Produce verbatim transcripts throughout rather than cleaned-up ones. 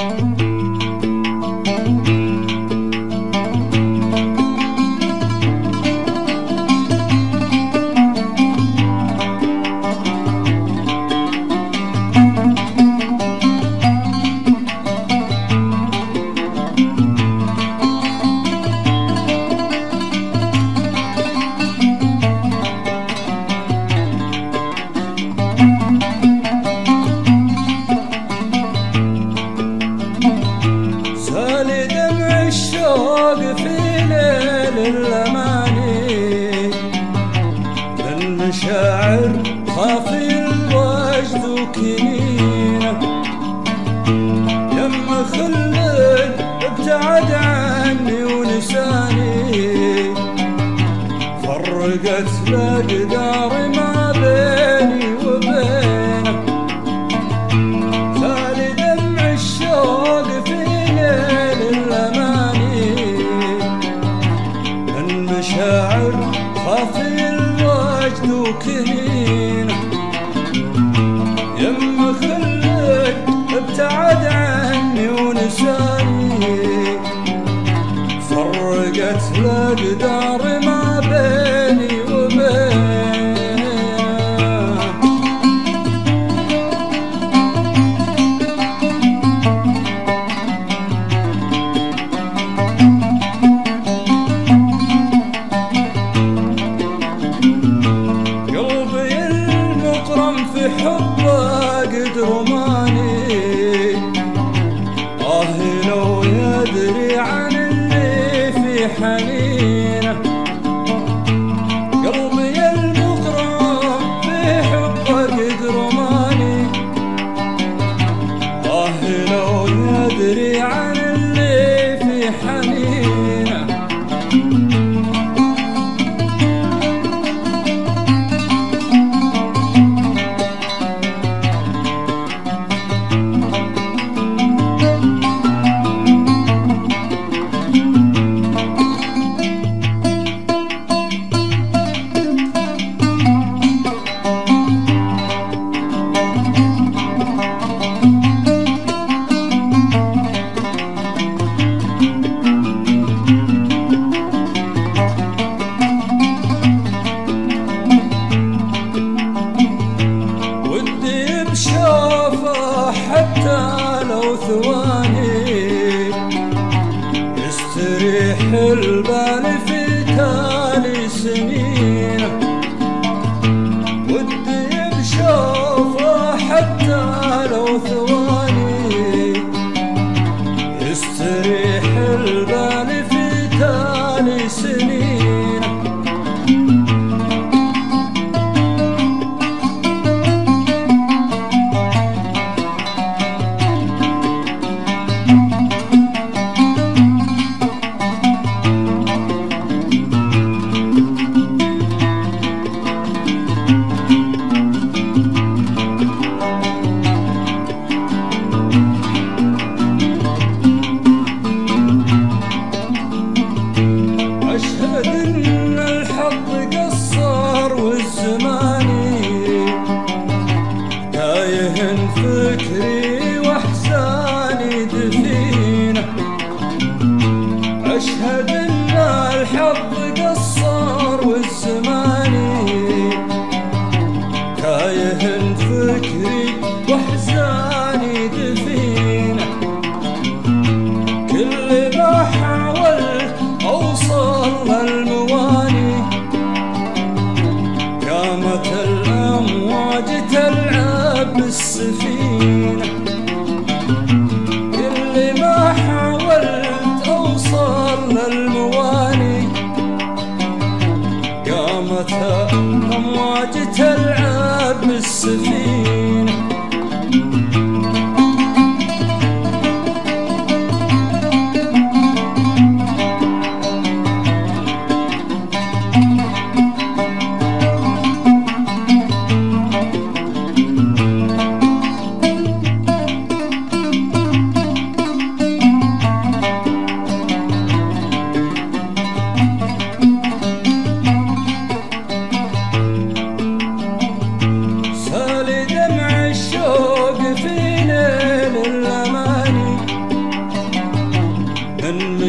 المشاعر خافي الوجد وكنينه يم خلد ابتعد عني ونساني فرقت الأقدار ما بيني وبينه سالي دمع الشوق في ليل الأماني المشاعر خافي الوجد وكنينه يم خلك ابتعد عني ونساني فرقت الأقدار ما بيني وبينه في حبه قد رماني آه لو يدري عن اللي في حنينه قلبي المغرم في حبه قد رماني آه لو يدري عن اللي في حنينه بشوفه حتى لو ثواني يستريح البال في تالي سنينه ودي بشوفه حتى لو ثواني يستريح البال في تالي سنينه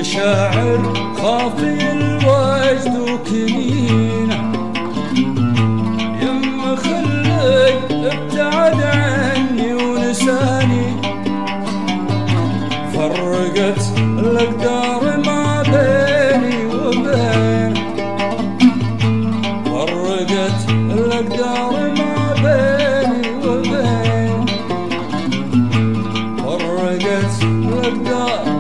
شاعر خافي الوجد وكنينه يم خلي ابتعد عني ونساني فرقت الأقدار ما بيني وبين فرقت الأقدار ما بيني وبين فرقت الأقدار